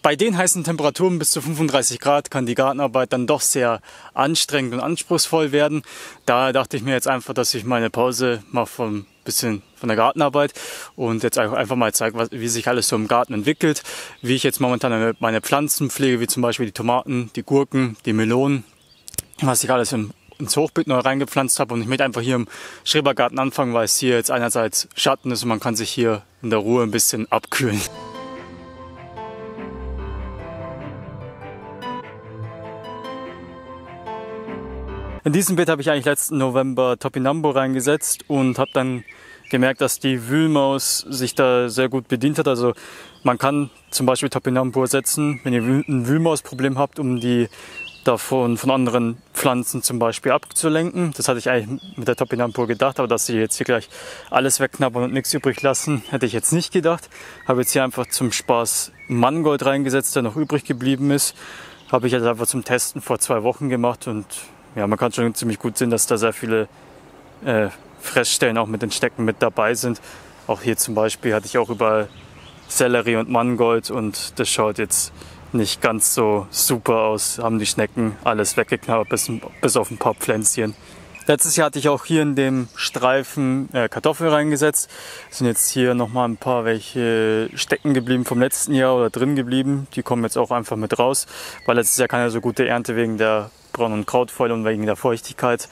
Bei den heißen Temperaturen bis zu 35 Grad kann die Gartenarbeit dann doch sehr anstrengend und anspruchsvoll werden. Da dachte ich mir jetzt einfach, dass ich meine Pause mache von bisschen von der Gartenarbeit und jetzt einfach mal zeige, wie sich alles so im Garten entwickelt, wie ich jetzt momentan meine Pflanzen pflege, wie zum Beispiel die Tomaten, die Gurken, die Melonen, was ich alles ins Hochbeet neu reingepflanzt habe. Und ich möchte einfach hier im Schrebergarten anfangen, weil es hier jetzt einerseits Schatten ist und man kann sich hier in der Ruhe ein bisschen abkühlen. In diesem Beet habe ich eigentlich letzten November Topinambo reingesetzt und habe dann gemerkt, dass die Wühlmaus sich da sehr gut bedient hat. Also man kann zum Beispiel Topinambo setzen, wenn ihr ein Wühlmausproblem habt, um die davon von anderen Pflanzen zum Beispiel abzulenken. Das hatte ich eigentlich mit der Topinambo gedacht, aber dass sie jetzt hier gleich alles wegknabbern und nichts übrig lassen, hätte ich jetzt nicht gedacht. Habe jetzt hier einfach zum Spaß Mangold reingesetzt, der noch übrig geblieben ist. Habe ich jetzt einfach zum Testen vor 2 Wochen gemacht und ja, man kann schon ziemlich gut sehen, dass da sehr viele Fressstellen auch mit den Schnecken mit dabei sind. Auch hier zum Beispiel hatte ich auch überall Sellerie und Mangold und das schaut jetzt nicht ganz so super aus. Haben die Schnecken alles weggeknabbert, bis auf ein paar Pflänzchen. Letztes Jahr hatte ich auch hier in dem Streifen Kartoffeln reingesetzt. Es sind jetzt hier nochmal ein paar welche stecken geblieben vom letzten Jahr oder drin geblieben. Die kommen jetzt auch einfach mit raus, weil letztes Jahr keine so gute Ernte wegen der Braun- und Krautfäule und wegen der Feuchtigkeit.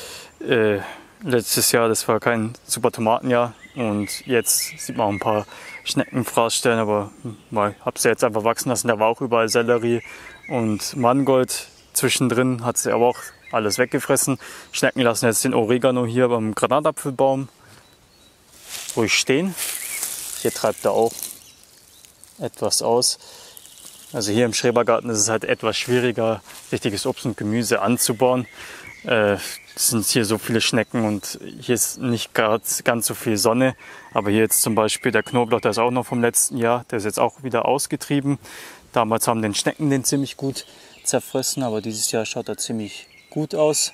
Letztes Jahr, das war kein super Tomatenjahr und jetzt sieht man auch ein paar Schneckenfraßstellen, aber ich habe sie jetzt einfach wachsen lassen. Da war auch überall Sellerie und Mangold zwischendrin, hat sie aber auch alles weggefressen. Schnecken lassen jetzt den Oregano hier beim Granatapfelbaum ruhig stehen. Hier treibt er auch etwas aus. Also hier im Schrebergarten ist es halt etwas schwieriger, richtiges Obst und Gemüse anzubauen. Es sind hier so viele Schnecken und hier ist nicht ganz so viel Sonne. Aber hier jetzt zum Beispiel der Knoblauch, der ist auch noch vom letzten Jahr, der ist jetzt auch wieder ausgetrieben. Damals haben den Schnecken den ziemlich gut zerfressen, aber dieses Jahr schaut er ziemlich gut aus.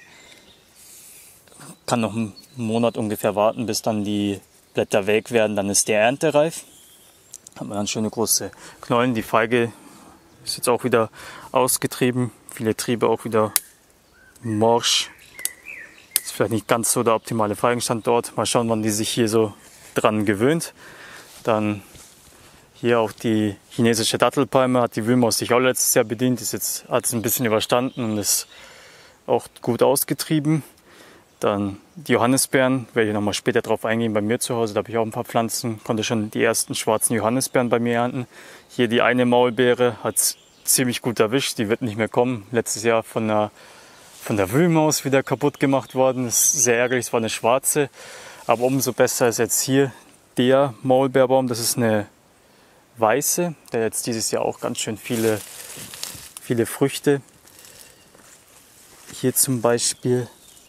Kann noch einen Monat ungefähr warten, bis dann die Blätter welk werden, dann ist der erntereif. Hat man dann schöne große Knollen. Die Feige ist jetzt auch wieder ausgetrieben. Viele Triebe auch wieder morsch. Ist vielleicht nicht ganz so der optimale Feigenstandort. Mal schauen, wann die sich hier so dran gewöhnt. Dann hier auch die chinesische Dattelpalme. Hat die Wühlmaus sich auch letztes Jahr bedient. Hat es ein bisschen überstanden und ist auch gut ausgetrieben. Dann die Johannisbeeren, werde ich nochmal später drauf eingehen bei mir zu Hause. Da habe ich auch ein paar Pflanzen, konnte schon die ersten schwarzen Johannisbeeren bei mir ernten. Hier die eine Maulbeere hat es ziemlich gut erwischt, die wird nicht mehr kommen. Letztes Jahr von der Wühlmaus wieder kaputt gemacht worden. Das ist sehr ärgerlich, es war eine schwarze. Aber umso besser ist jetzt hier der Maulbeerbaum. Das ist eine weiße, der jetzt dieses Jahr auch ganz schön viele Früchte. Hier zum Beispiel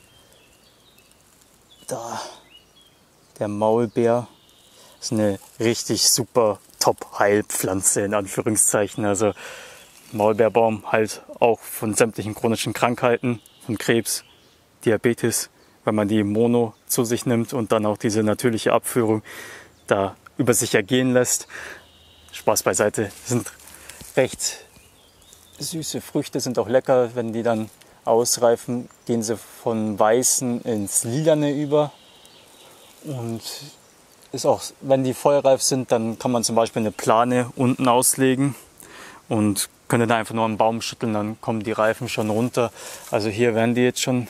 da der Maulbeer. Das ist eine richtig super Top-Heilpflanze in Anführungszeichen. Also Maulbeerbaum halt auch von sämtlichen chronischen Krankheiten, von Krebs, Diabetes, wenn man die Mono zu sich nimmt und dann auch diese natürliche Abführung da über sich ergehen lässt. Spaß beiseite. Das sind recht süße Früchte, sind auch lecker, wenn die dann ausreifen, gehen sie von weißen ins lilane über und ist auch, wenn die vollreif sind, dann kann man zum Beispiel eine Plane unten auslegen und könnte da einfach nur einen Baum schütteln, dann kommen die Reifen schon runter. Also hier werden die jetzt schon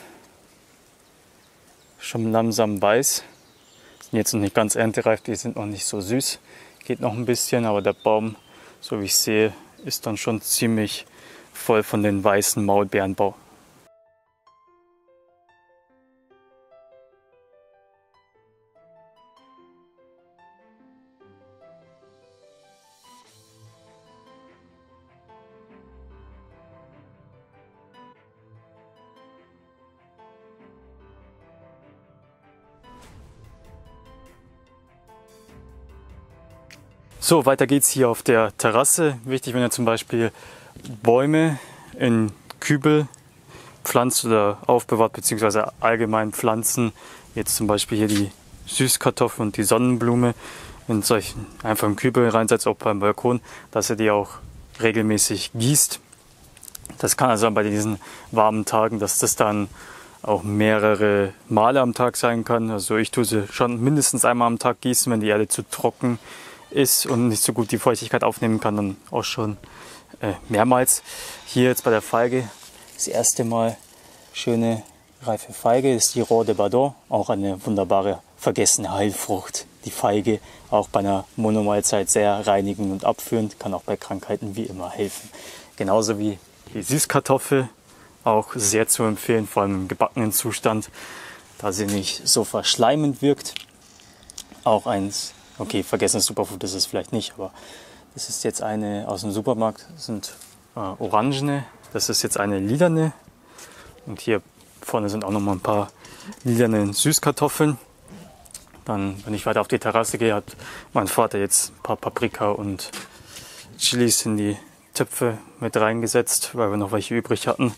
langsam weiß, sind jetzt noch nicht ganz erntereif, die sind noch nicht so süß, geht noch ein bisschen, aber der Baum, so wie ich sehe, ist dann schon ziemlich voll von den weißen Maulbeerenbau. So, weiter geht's hier auf der Terrasse. Wichtig, wenn ihr zum Beispiel Bäume in Kübel pflanzt oder aufbewahrt, beziehungsweise allgemein Pflanzen, jetzt zum Beispiel hier die Süßkartoffel und die Sonnenblume, in solchen einfach im Kübel reinsetzt, auch beim Balkon, dass ihr die auch regelmäßig gießt. Das kann also bei diesen warmen Tagen, dass das dann auch mehrere Male am Tag sein kann. Also ich tue sie schon mindestens einmal am Tag gießen, wenn die Erde zu trocken ist und nicht so gut die Feuchtigkeit aufnehmen kann, dann auch schon mehrmals. Hier jetzt bei der Feige das erste Mal schöne reife Feige, ist die Rohr de Badon, auch eine wunderbare vergessene Heilfrucht. Die Feige auch bei einer Monomahlzeit sehr reinigend und abführend, kann auch bei Krankheiten wie immer helfen. Genauso wie die Süßkartoffel, auch sehr zu empfehlen, vor allem im gebackenen Zustand, da sie nicht so verschleimend wirkt. Auch eins, okay, vergessenes Superfood ist es vielleicht nicht, aber das ist jetzt eine aus dem Supermarkt, das sind orangene, das ist jetzt eine lilane und hier vorne sind auch noch mal ein paar lilane Süßkartoffeln. Dann, wenn ich weiter auf die Terrasse gehe, hat mein Vater jetzt ein paar Paprika und Chilis in die Töpfe mit reingesetzt, weil wir noch welche übrig hatten.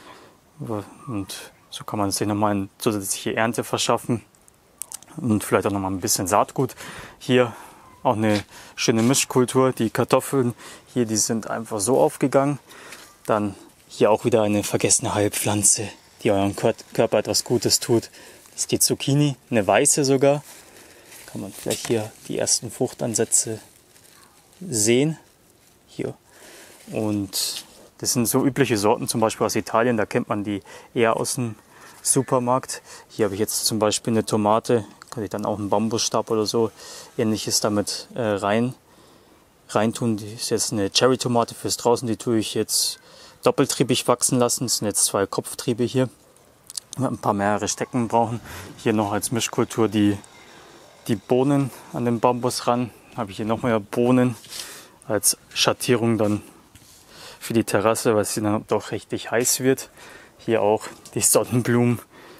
Und so kann man sich nochmal eine zusätzliche Ernte verschaffen und vielleicht auch nochmal ein bisschen Saatgut. Hier auch eine schöne Mischkultur. Die Kartoffeln hier, die sind einfach so aufgegangen. Dann hier auch wieder eine vergessene Heilpflanze, die eurem Körper etwas Gutes tut. Das ist die Zucchini, eine weiße sogar. Kann man vielleicht hier die ersten Fruchtansätze sehen. Hier. Und das sind so übliche Sorten, zum Beispiel aus Italien, da kennt man die eher aus dem Supermarkt. Hier habe ich jetzt zum Beispiel eine Tomate, kann ich dann auch einen Bambusstab oder so Ähnliches damit reintun. Die ist jetzt eine Cherry-Tomate fürs Draußen, die tue ich jetzt doppeltriebig wachsen lassen. Das sind jetzt 2 Kopftriebe hier. Ein paar mehrere Stecken brauchen. Hier noch als Mischkultur die Bohnen an den Bambus ran. Habe ich hier noch mehr Bohnen als Schattierung dann für die Terrasse, weil es dann doch richtig heiß wird. Hier auch die Sonnenblumen.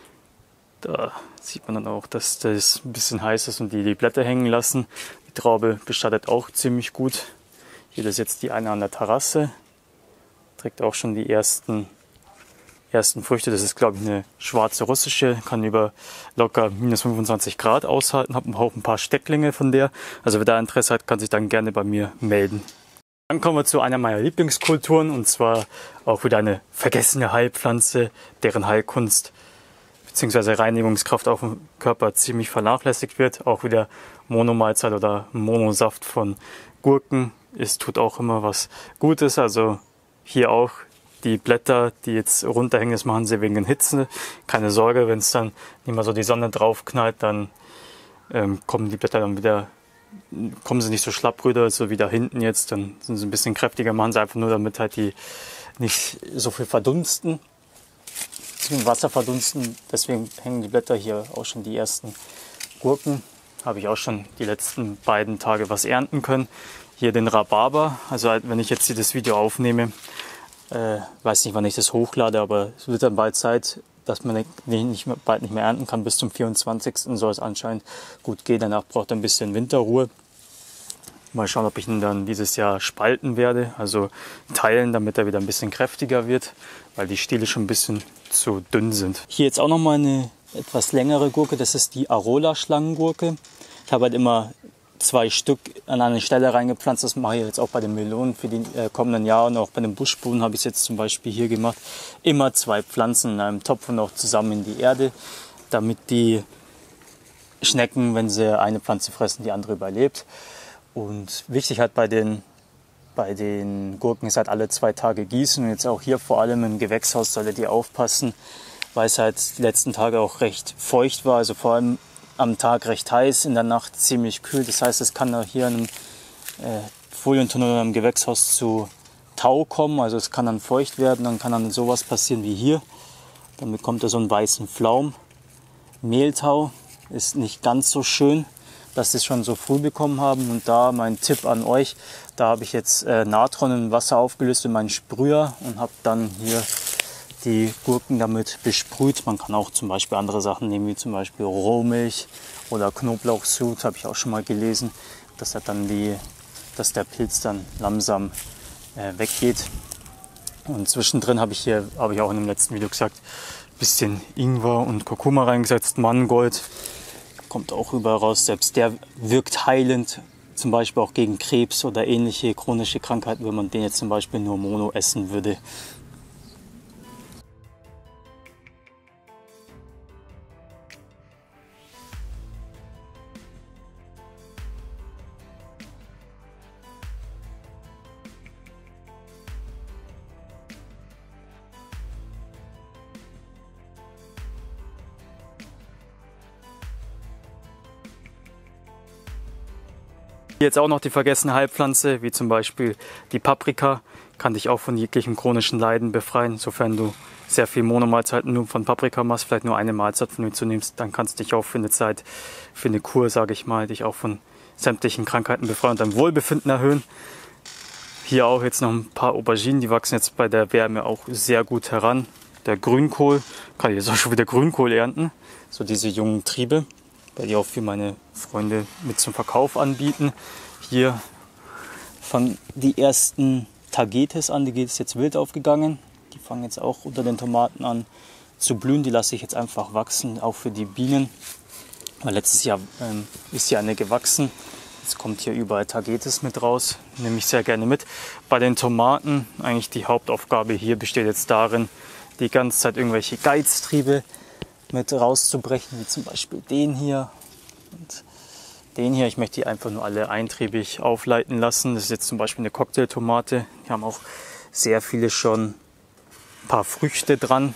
Da sieht man dann auch, dass das ein bisschen heiß ist und die Blätter hängen lassen. Die Traube bestattet auch ziemlich gut. Hier ist jetzt die eine an der Terrasse. Trägt auch schon die ersten Früchte. Das ist, glaube ich, eine schwarze russische. Kann über locker minus 25 Grad aushalten. Habe auch ein paar Stecklinge von der. Also wer da Interesse hat, kann sich dann gerne bei mir melden. Dann kommen wir zu einer meiner Lieblingskulturen, und zwar auch wieder eine vergessene Heilpflanze, deren Heilkunst bzw. Reinigungskraft auf dem Körper ziemlich vernachlässigt wird. Auch wieder Monomahlzeit oder Monosaft von Gurken. Es tut auch immer was Gutes. Also hier auch die Blätter, die jetzt runterhängen, das machen sie wegen der Hitze. Keine Sorge, wenn es dann nicht mehr so die Sonne drauf knallt, dann kommen die Blätter dann wieder, kommen sie nicht so schlapp rüber, so wie da hinten jetzt, dann sind sie ein bisschen kräftiger, machen sie einfach nur, damit halt die nicht so viel verdunsten, Wasser verdunsten, deswegen hängen die Blätter hier auch schon die ersten Gurken, habe ich auch schon die letzten beiden Tage was ernten können. Hier den Rhabarber, also wenn ich jetzt das Video aufnehme, weiß nicht, wann ich das hochlade, aber es wird dann bald Zeit, dass man bald nicht mehr ernten kann. Bis zum 24. soll es anscheinend gut gehen. Danach braucht er ein bisschen Winterruhe. Mal schauen, ob ich ihn dann dieses Jahr spalten werde, also teilen, damit er wieder ein bisschen kräftiger wird, weil die Stiele schon ein bisschen zu dünn sind. Hier jetzt auch noch mal eine etwas längere Gurke, das ist die Arola-Schlangengurke. Ich habe halt immer 2 Stück an eine Stelle reingepflanzt. Das mache ich jetzt auch bei den Melonen für die kommenden Jahre. Und auch bei den Buschbohnen habe ich es jetzt zum Beispiel hier gemacht. Immer 2 Pflanzen in einem Topf und auch zusammen in die Erde, damit die Schnecken, wenn sie eine Pflanze fressen, die andere überlebt. Und wichtig halt bei den Gurken ist halt alle 2 Tage gießen. Und jetzt auch hier vor allem im Gewächshaus solltet ihr aufpassen, weil es halt die letzten Tage auch recht feucht war. Also vor allem am Tag recht heiß, in der Nacht ziemlich kühl. Das heißt, es kann da hier in einem Folientunnel oder im Gewächshaus zu Tau kommen. Also es kann dann feucht werden, dann kann dann sowas passieren wie hier. Dann bekommt er so einen weißen Flaum. Mehltau ist nicht ganz so schön, dass sie es schon so früh bekommen haben. Und da mein Tipp an euch, da habe ich jetzt Natron in Wasser aufgelöst in meinen Sprüher und habe dann hier die Gurken damit besprüht. Man kann auch zum Beispiel andere Sachen nehmen, wie zum Beispiel Rohmilch oder Knoblauchsud, habe ich auch schon mal gelesen, dass der Pilz dann langsam weggeht. Und zwischendrin habe ich auch in dem letzten Video gesagt, ein bisschen Ingwer und Kurkuma reingesetzt, Mangold. Kommt auch überall raus, selbst der wirkt heilend zum Beispiel auch gegen Krebs oder ähnliche chronische Krankheiten, wenn man den jetzt zum Beispiel nur mono essen würde. Jetzt auch noch die vergessene Heilpflanze, wie zum Beispiel die Paprika, kann dich auch von jeglichem chronischen Leiden befreien. Sofern du sehr viel Monomahlzeiten nur von Paprika machst, vielleicht nur eine Mahlzeit von ihm zu nimmst, dann kannst du dich auch für eine Zeit, für eine Kur, sage ich mal, dich auch von sämtlichen Krankheiten befreien und dein Wohlbefinden erhöhen. Hier auch jetzt noch ein paar Auberginen, die wachsen jetzt bei der Wärme auch sehr gut heran. Der Grünkohl, kann ich jetzt auch schon wieder Grünkohl ernten, so diese jungen Triebe, weil die auch für meine Freunde mit zum Verkauf anbieten. Hier fangen die ersten Tagetes an, die geht es jetzt wild aufgegangen. Die fangen jetzt auch unter den Tomaten an zu blühen, die lasse ich jetzt einfach wachsen, auch für die Bienen. Weil letztes Jahr ist ja eine gewachsen. Jetzt kommt hier überall Tagetes mit raus, nehme ich sehr gerne mit. Bei den Tomaten, eigentlich die Hauptaufgabe hier besteht jetzt darin, die ganze Zeit irgendwelche Geiztriebe mit rauszubrechen, wie zum Beispiel den hier und den hier. Ich möchte die einfach nur alle eintriebig aufleiten lassen. Das ist jetzt zum Beispiel eine Cocktailtomate. Die haben auch sehr viele schon ein paar Früchte dran.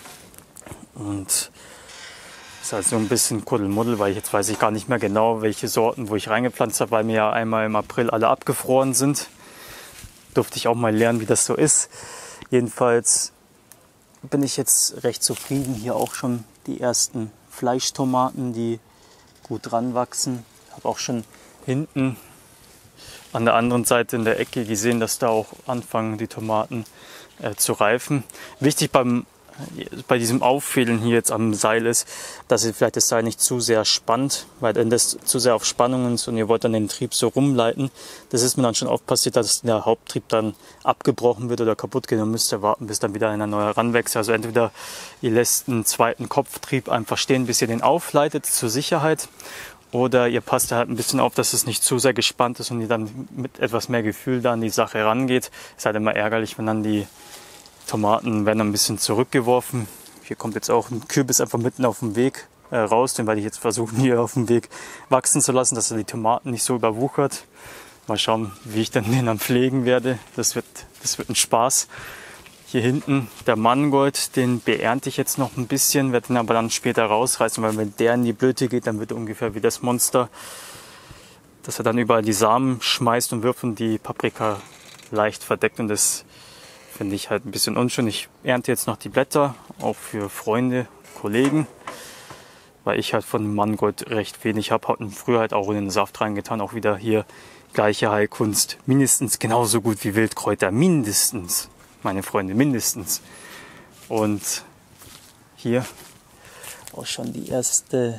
Und das ist halt so ein bisschen Kuddelmuddel, weil jetzt weiß ich gar nicht mehr genau, welche Sorten, wo ich reingepflanzt habe, weil mir ja einmal im April alle abgefroren sind. Durfte ich auch mal lernen, wie das so ist. Jedenfalls bin ich jetzt recht zufrieden. Hier auch schon die ersten Fleischtomaten, die gut dran wachsen. Ich habe auch schon hinten an der anderen Seite in der Ecke gesehen, dass da auch anfangen die Tomaten zu reifen. Wichtig bei diesem Auffädeln hier jetzt am Seil ist, dass ihr vielleicht das Seil nicht zu sehr spannt, weil wenn das zu sehr auf Spannungen ist und ihr wollt dann den Trieb so rumleiten, das ist mir dann schon oft passiert, dass der Haupttrieb dann abgebrochen wird oder kaputt geht und müsst ihr warten, bis dann wieder einer neu heranwächst. Also entweder ihr lässt einen zweiten Kopftrieb einfach stehen, bis ihr den aufleitet zur Sicherheit, oder ihr passt halt ein bisschen auf, dass es nicht zu sehr gespannt ist und ihr dann mit etwas mehr Gefühl da an die Sache rangeht. Ist halt immer ärgerlich, wenn dann die Tomaten werden ein bisschen zurückgeworfen. Hier kommt jetzt auch ein Kürbis einfach mitten auf dem Weg raus, den werde ich jetzt versuchen hier auf dem Weg wachsen zu lassen, dass er die Tomaten nicht so überwuchert. Mal schauen, wie ich dann den am pflegen werde. Das wird ein Spaß. Hier hinten der Mangold, den beernte ich jetzt noch ein bisschen, werde ihn aber dann später rausreißen, weil wenn der in die Blüte geht, dann wird er ungefähr wie das Monster, dass er dann überall die Samen schmeißt und wirft und die Paprika leicht verdeckt, und das finde ich halt ein bisschen unschön. Ich ernte jetzt noch die Blätter, auch für Freunde, Kollegen, weil ich halt von Mangold recht wenig habe. Hatten früher halt auch in den Saft reingetan. Auch wieder hier gleiche Heilkunst. Mindestens genauso gut wie Wildkräuter. Mindestens, meine Freunde, mindestens. Und hier auch schon die erste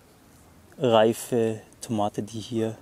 reife Tomate, die hier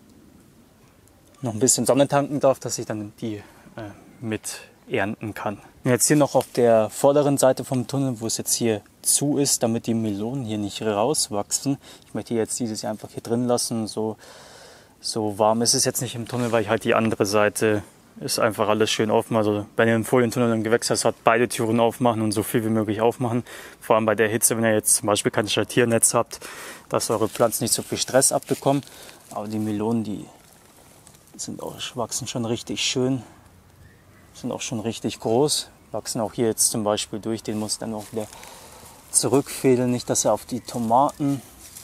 noch ein bisschen Sonne tanken darf, dass ich dann die mit ernten kann. Und jetzt hier noch auf der vorderen Seite vom Tunnel, wo es jetzt hier zu ist, damit die Melonen hier nicht rauswachsen. Ich möchte jetzt dieses Jahr einfach hier drin lassen. So warm ist es jetzt nicht im Tunnel, weil ich halt die andere Seite ist einfach alles schön offen. Also wenn ihr einen Folientunnel im Gewächshaus habt, beide Türen aufmachen und so viel wie möglich aufmachen. Vor allem bei der Hitze, wenn ihr jetzt zum Beispiel kein Schaltiernetz habt, dass eure Pflanzen nicht so viel Stress abbekommen. Aber die Melonen, die wachsen schon richtig schön. Sind auch schon richtig groß, wachsen auch hier jetzt zum Beispiel durch, den muss dann auch wieder zurückfädeln, nicht dass er auf die Tomaten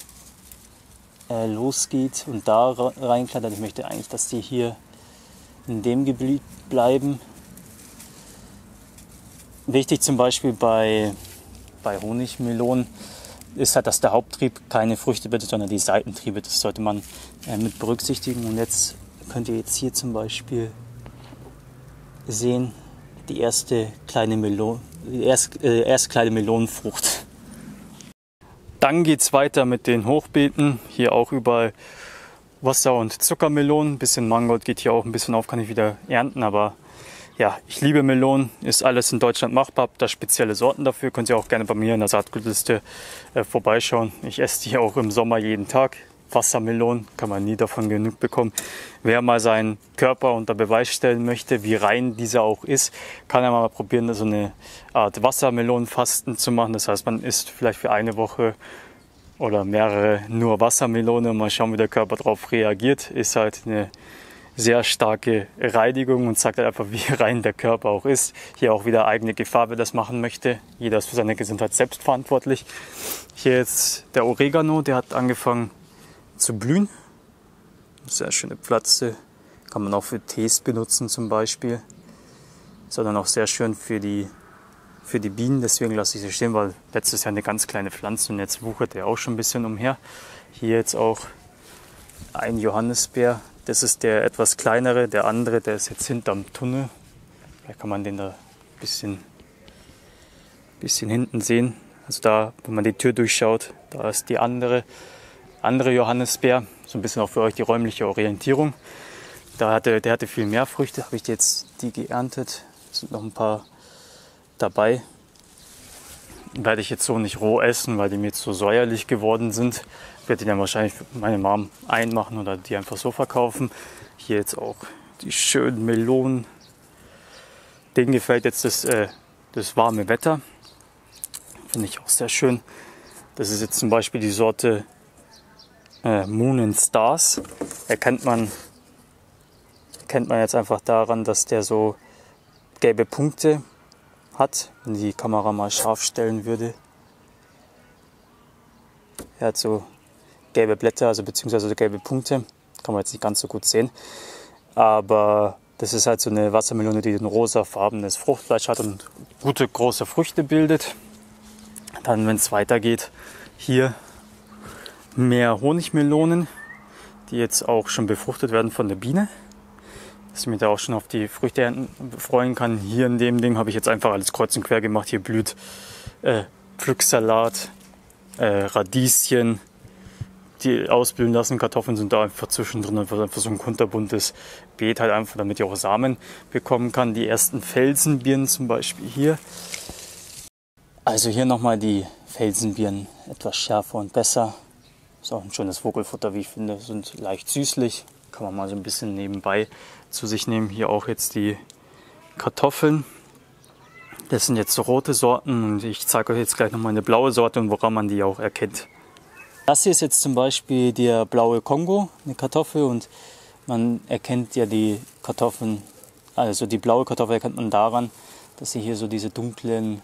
losgeht und da reinklettert. Ich möchte eigentlich, dass die hier in dem Gebiet bleiben. Wichtig zum Beispiel bei Honigmelonen ist halt, dass der Haupttrieb keine Früchte bildet, sondern die Seitentriebe. Das sollte man mit berücksichtigen. Und jetzt könnt ihr jetzt hier zum Beispiel sehen, die erste kleine Melonenfrucht. Dann geht es weiter mit den Hochbeeten. Hier auch überall Wasser- und Zuckermelonen. Ein bisschen Mangold geht hier auch ein bisschen auf, kann ich wieder ernten. Aber ja, ich liebe Melonen. Ist alles in Deutschland machbar. Habt da spezielle Sorten dafür. Könnt ihr auch gerne bei mir in der Saatgutliste vorbeischauen. Ich esse die auch im Sommer jeden Tag. Wassermelonen, kann man nie davon genug bekommen. Wer mal seinen Körper unter Beweis stellen möchte, wie rein dieser auch ist, kann ja mal probieren, so eine Art Wassermelonenfasten zu machen. Das heißt, man isst vielleicht für eine Woche oder mehrere nur Wassermelone und mal schauen, wie der Körper darauf reagiert. Ist halt eine sehr starke Reinigung und zeigt halt einfach, wie rein der Körper auch ist. Hier auch wieder eigene Gefahr, wer das machen möchte. Jeder ist für seine Gesundheit selbst verantwortlich. Hier jetzt der Oregano, der hat angefangen zu blühen. Sehr schöne Pflanze. Kann man auch für Tees benutzen zum Beispiel. Ist dann auch sehr schön für die Bienen. Deswegen lasse ich sie stehen, weil letztes Jahr eine ganz kleine Pflanze und jetzt wuchert der auch schon ein bisschen umher. Hier jetzt auch ein Johannisbeer. Das ist der etwas kleinere, der andere, der ist jetzt hinterm Tunnel. Da kann man den da ein bisschen hinten sehen. Also da, wenn man die Tür durchschaut, da ist die andere Johannisbeer. So ein bisschen auch für euch die räumliche Orientierung. Der hatte viel mehr Früchte, habe ich jetzt die geerntet. Es sind noch ein paar dabei. Werde ich jetzt so nicht roh essen, weil die mir jetzt so säuerlich geworden sind. Werde die dann wahrscheinlich für meine Mom einmachen oder die einfach so verkaufen. Hier jetzt auch die schönen Melonen. Denen gefällt jetzt das warme Wetter. Finde ich auch sehr schön. Das ist jetzt zum Beispiel die Sorte Moon and Stars. Erkennt man jetzt einfach daran, dass der so gelbe Punkte hat, wenn die Kamera mal scharf stellen würde. Er hat so gelbe Blätter, also beziehungsweise so gelbe Punkte. Kann man jetzt nicht ganz so gut sehen. Aber das ist halt so eine Wassermelone, die ein rosafarbenes Fruchtfleisch hat und gute große Früchte bildet. Dann, wenn es weitergeht, hier mehr Honigmelonen, die jetzt auch schon befruchtet werden von der Biene. Dass ich mich da auch schon auf die Früchte freuen kann. Hier in dem Ding habe ich jetzt einfach alles kreuz und quer gemacht. Hier blüht Pflücksalat, Radieschen, die ausblühen lassen. Kartoffeln sind da einfach zwischendrin. Einfach so ein kunterbuntes Beet halt einfach, damit ich auch Samen bekommen kann. Die ersten Felsenbirnen zum Beispiel hier. Also hier nochmal die Felsenbirnen etwas schärfer und besser. Ist auch ein schönes Vogelfutter, wie ich finde. Sind leicht süßlich. Kann man mal so ein bisschen nebenbei zu sich nehmen. Hier auch jetzt die Kartoffeln. Das sind jetzt so rote Sorten und ich zeige euch jetzt gleich nochmal eine blaue Sorte und woran man die auch erkennt. Das hier ist jetzt zum Beispiel der blaue Kongo, eine Kartoffel, und man erkennt ja die Kartoffeln, also die blaue Kartoffel erkennt man daran, dass sie hier so diese dunklen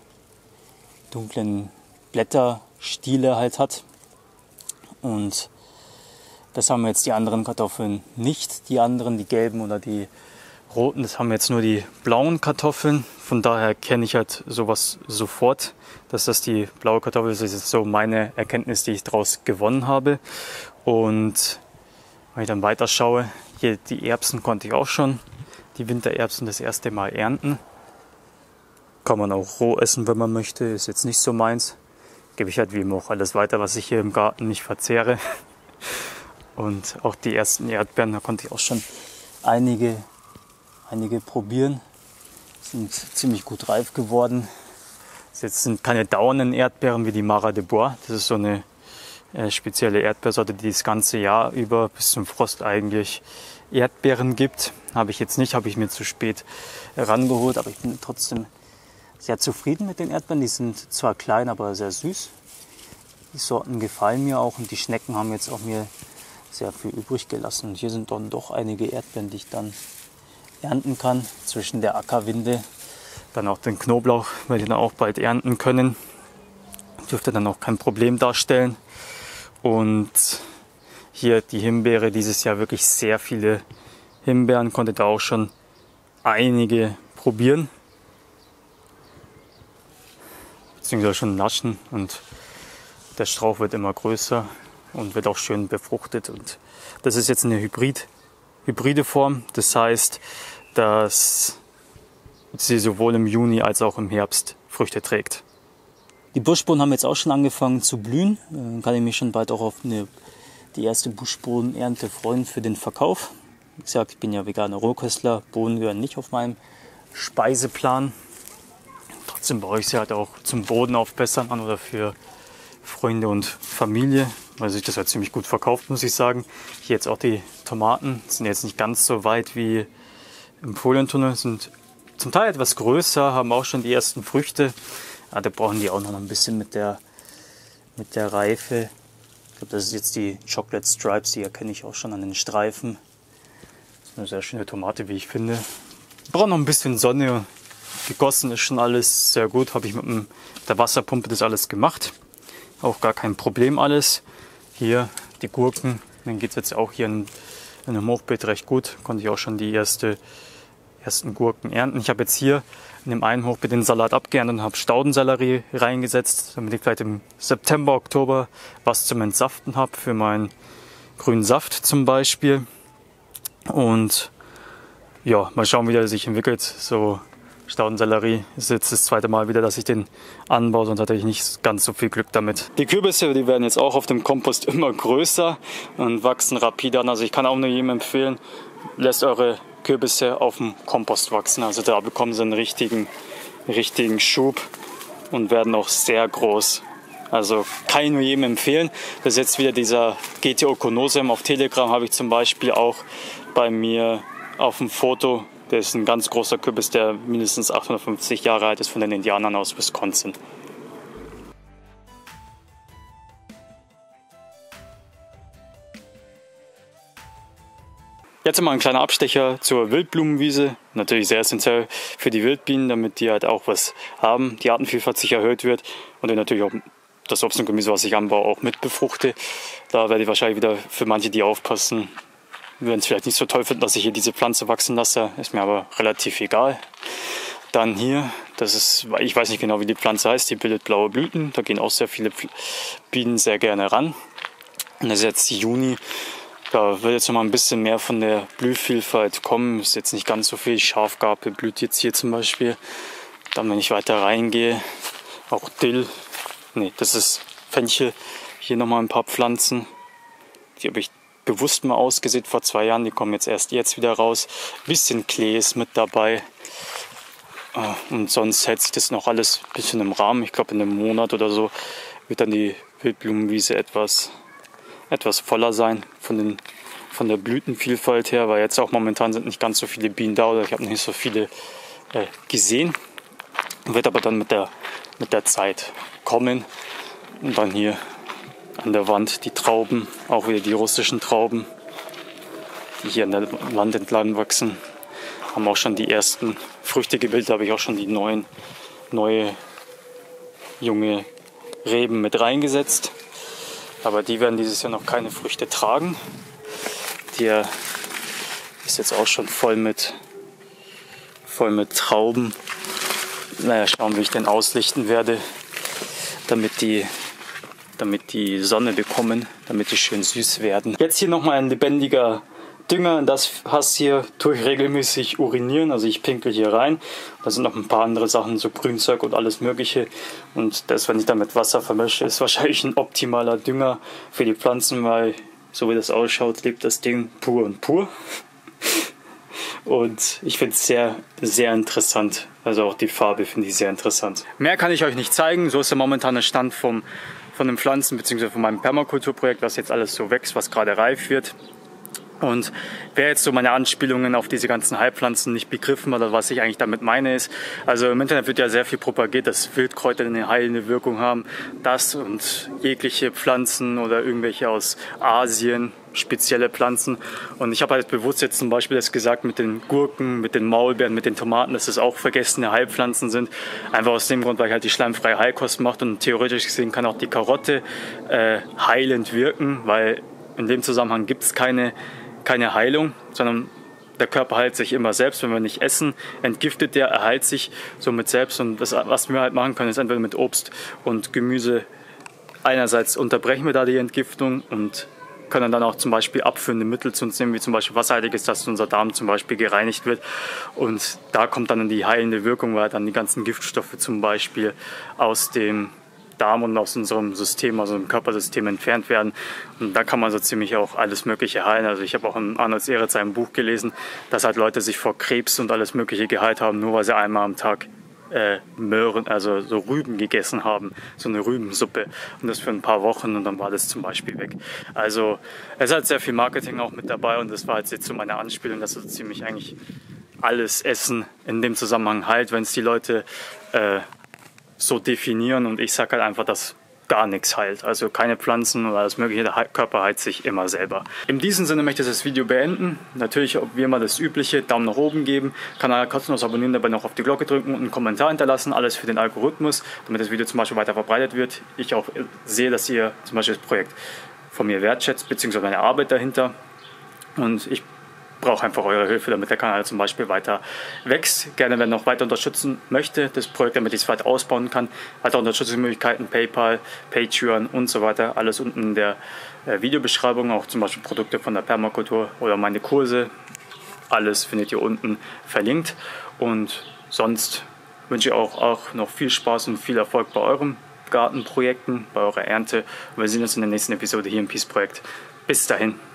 Blätterstiele halt hat. Und das haben jetzt die anderen Kartoffeln nicht. Die anderen, die gelben oder die roten, das haben jetzt nur die blauen Kartoffeln. Von daher kenne ich halt sowas sofort, dass das die blaue Kartoffel ist. Das ist jetzt so meine Erkenntnis, die ich daraus gewonnen habe. Und wenn ich dann weiter schaue, hier die Erbsen konnte ich auch schon, die Wintererbsen das erste Mal ernten. Kann man auch roh essen, wenn man möchte, ist jetzt nicht so meins. Gebe ich halt wie immer auch alles weiter, was ich hier im Garten nicht verzehre. Und auch die ersten Erdbeeren, da konnte ich auch schon einige probieren. Sind ziemlich gut reif geworden. Das sind keine dauernden Erdbeeren wie die Mara de Bois. Das ist so eine spezielle Erdbeersorte, die das ganze Jahr über bis zum Frost eigentlich Erdbeeren gibt. Habe ich jetzt nicht, habe ich mir zu spät rangeholt, aber ich bin trotzdem sehr zufrieden mit den Erdbeeren. Die sind zwar klein, aber sehr süß. Die Sorten gefallen mir auch und die Schnecken haben jetzt auch mir sehr viel übrig gelassen. Und hier sind dann doch einige Erdbeeren, die ich dann ernten kann. Zwischen der Ackerwinde, dann auch den Knoblauch, weil die dann auch bald ernten können. Dürfte dann auch kein Problem darstellen. Und hier die Himbeere, dieses Jahr wirklich sehr viele Himbeeren, konnte da auch schon einige probieren. Beziehungsweise schon naschen, und der Strauch wird immer größer und wird auch schön befruchtet. Und das ist jetzt eine hybride Form. Das heißt, dass sie sowohl im Juni als auch im Herbst Früchte trägt. Die Buschbohnen haben jetzt auch schon angefangen zu blühen. Kann ich mich schon bald auch auf die erste Buschbohnenernte freuen für den Verkauf. Wie gesagt, ich bin ja veganer Rohköstler. Bohnen gehören nicht auf meinem Speiseplan. Trotzdem baue ich sie halt auch zum Boden aufbessern an oder für Freunde und Familie, weil sich das halt ziemlich gut verkauft, muss ich sagen. Hier jetzt auch die Tomaten sind jetzt nicht ganz so weit wie im Folientunnel, sind zum Teil etwas größer, haben auch schon die ersten Früchte. Da brauchen die auch noch ein bisschen mit der Reife. Ich glaube, das ist jetzt die Chocolate Stripes, die erkenne ich auch schon an den Streifen. Das ist eine sehr schöne Tomate, wie ich finde. Braucht noch ein bisschen Sonne. Gegossen ist schon alles sehr gut. Habe ich mit der Wasserpumpe das alles gemacht. Auch gar kein Problem alles. Hier die Gurken. Dann geht es jetzt auch hier in einem Hochbeet recht gut. Konnte ich auch schon die ersten Gurken ernten. Ich habe jetzt hier in dem einen Hochbeet den Salat abgeerntet und habe Staudensellerie reingesetzt, damit ich vielleicht im September, Oktober was zum Entsaften habe für meinen grünen Saft zum Beispiel. Und ja, mal schauen, wie der sich entwickelt. So Staudensellerie ist jetzt das zweite Mal wieder, dass ich den anbaue, sonst hatte ich nicht ganz so viel Glück damit. Die Kürbisse, die werden jetzt auch auf dem Kompost immer größer und wachsen rapide an. Also ich kann auch nur jedem empfehlen, lasst eure Kürbisse auf dem Kompost wachsen. Also da bekommen sie einen richtigen Schub und werden auch sehr groß. Also kann ich nur jedem empfehlen. Das ist jetzt wieder dieser GTO Conosem. Auf Telegram habe ich zum Beispiel auch bei mir auf dem Foto. Der ist ein ganz großer Kürbis, der mindestens 850 Jahre alt ist, von den Indianern aus Wisconsin. Jetzt mal ein kleiner Abstecher zur Wildblumenwiese. Natürlich sehr essentiell für die Wildbienen, damit die halt auch was haben, die Artenvielfalt sich erhöht wird und dann natürlich auch das Obst und Gemüse, was ich anbaue, auch mit befruchte. Da werde ich wahrscheinlich wieder für manche, die aufpassen, werden es vielleicht nicht so toll finden, dass ich hier diese Pflanze wachsen lasse. Ist mir aber relativ egal. Dann hier, das ist, ich weiß nicht genau, wie die Pflanze heißt, die bildet blaue Blüten. Da gehen auch sehr viele Bienen sehr gerne ran. Und das ist jetzt Juni. Da wird jetzt noch mal ein bisschen mehr von der Blühvielfalt kommen. Ist jetzt nicht ganz so viel. Schafgarbe blüht jetzt hier zum Beispiel. Dann, wenn ich weiter reingehe, auch Dill. Ne, das ist Fenchel. Hier nochmal ein paar Pflanzen. Die habe ich bewusst mal ausgesät vor 2 Jahren. Die kommen jetzt wieder raus. Ein bisschen Klee ist mit dabei. Und sonst hält sich das noch alles ein bisschen im Rahmen. Ich glaube, in einem Monat oder so wird dann die Wildblumenwiese etwas voller sein von der Blütenvielfalt her, weil jetzt auch momentan sind nicht ganz so viele Bienen da oder ich habe nicht so viele gesehen. Wird aber dann mit der Zeit kommen. Und dann hier an der Wand die Trauben, auch wieder die russischen Trauben, die hier an der Wand entlang wachsen. Haben auch schon die ersten Früchte gebildet, da habe ich auch schon die neue junge Reben mit reingesetzt. Aber die werden dieses Jahr noch keine Früchte tragen. Der ist jetzt auch schon voll mit Trauben. Naja, schauen, wie ich den auslichten werde, damit die Sonne bekommen, damit die schön süß werden. Jetzt hier nochmal ein lebendiger Dünger. Das Fass hier tue ich regelmäßig urinieren, also ich pinkel hier rein. Da sind noch ein paar andere Sachen, so Grünzeug und alles mögliche. Und das, wenn ich damit Wasser vermische, ist wahrscheinlich ein optimaler Dünger für die Pflanzen, weil so wie das ausschaut, lebt das Ding pur und pur. Und ich finde es sehr, sehr interessant. Also auch die Farbe finde ich sehr interessant. Mehr kann ich euch nicht zeigen. So ist der momentane Stand von den Pflanzen bzw. von meinem Permakulturprojekt, was jetzt alles so wächst, was gerade reif wird. Und wer jetzt so meine Anspielungen auf diese ganzen Heilpflanzen nicht begriffen hat, oder was ich eigentlich damit meine ist, also im Internet wird ja sehr viel propagiert, dass Wildkräuter eine heilende Wirkung haben. Das und jegliche Pflanzen oder irgendwelche aus Asien, spezielle Pflanzen. Und ich habe halt bewusst jetzt zum Beispiel das gesagt mit den Gurken, mit den Maulbeeren, mit den Tomaten, dass das auch vergessene Heilpflanzen sind. Einfach aus dem Grund, weil ich halt die schleimfreie Heilkost mache und theoretisch gesehen kann auch die Karotte heilend wirken, weil in dem Zusammenhang gibt es keine Heilung, sondern der Körper heilt sich immer selbst. Wenn wir nicht essen, entgiftet der, er heilt sich somit selbst. Und das, was wir halt machen können, ist entweder mit Obst und Gemüse einerseits unterbrechen wir da die Entgiftung und können dann auch zum Beispiel abführende Mittel zu uns nehmen, wie zum Beispiel wasserhaltiges, dass unser Darm zum Beispiel gereinigt wird. Und da kommt dann die heilende Wirkung, weil dann die ganzen Giftstoffe zum Beispiel aus dem Darm und aus unserem System, also im Körpersystem entfernt werden. Und da kann man so ziemlich auch alles Mögliche heilen. Also ich habe auch in Arnold Ehret sein Buch gelesen, dass halt Leute sich vor Krebs und alles Mögliche geheilt haben, nur weil sie einmal am Tag Möhren, also so Rüben gegessen haben, so eine Rübensuppe und das für ein paar Wochen und dann war das zum Beispiel weg. Also es hat sehr viel Marketing auch mit dabei und das war jetzt so meine Anspielung, dass so ziemlich eigentlich alles Essen in dem Zusammenhang heilt, wenn es die Leute so definieren und ich sage halt einfach, dass gar nichts heilt. Also keine Pflanzen oder alles mögliche, der Körper heilt sich immer selber. In diesem Sinne möchte ich das Video beenden. Natürlich wie immer das übliche, Daumen nach oben geben, Kanal kostenlos abonnieren, dabei noch auf die Glocke drücken und einen Kommentar hinterlassen. Alles für den Algorithmus, damit das Video zum Beispiel weiter verbreitet wird. Ich auch sehe, dass ihr zum Beispiel das Projekt von mir wertschätzt, beziehungsweise meine Arbeit dahinter. Und ich brauche einfach eure Hilfe, damit der Kanal zum Beispiel weiter wächst. Gerne, wer noch weiter unterstützen möchte, das Projekt, damit ich es weiter ausbauen kann. Weitere Unterstützungsmöglichkeiten, PayPal, Patreon und so weiter. Alles unten in der Videobeschreibung, auch zum Beispiel Produkte von der Permakultur oder meine Kurse. Alles findet ihr unten verlinkt. Und sonst wünsche ich auch noch viel Spaß und viel Erfolg bei euren Gartenprojekten, bei eurer Ernte. Und wir sehen uns in der nächsten Episode hier im Peace Projekt. Bis dahin.